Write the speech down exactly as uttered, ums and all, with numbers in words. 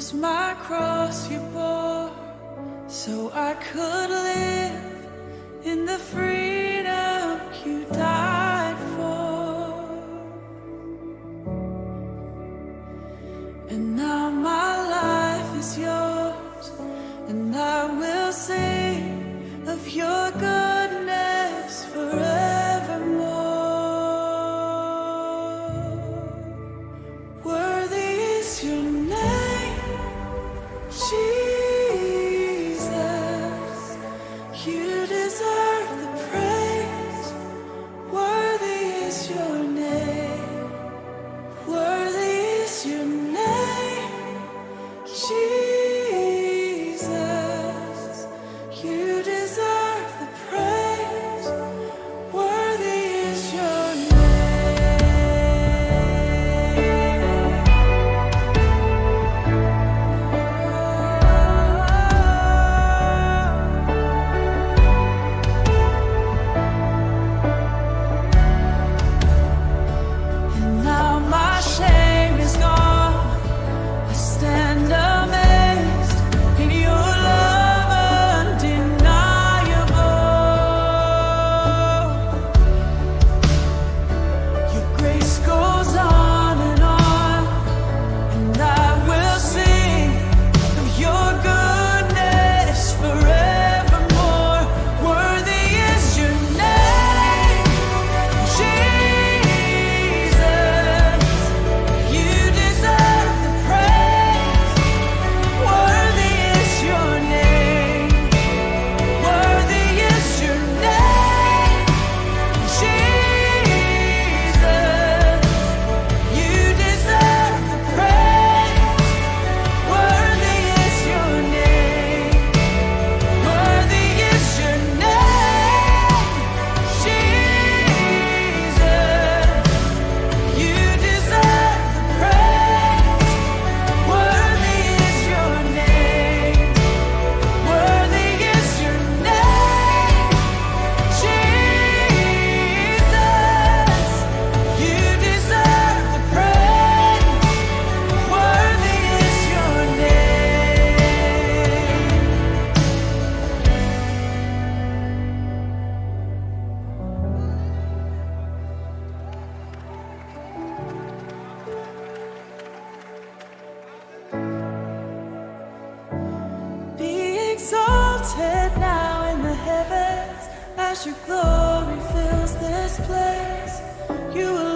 was my cross you bore, so I could live in the freedom you died for. And now my life is yours, and I will sing of your goodness forevermore. Worthy is your name, Jesus. You deserve the praise. Worthy is your name. Worthy is your name, Jesus. You deserve the praise. Worthy is your now in the heavens, as your glory fills this place. You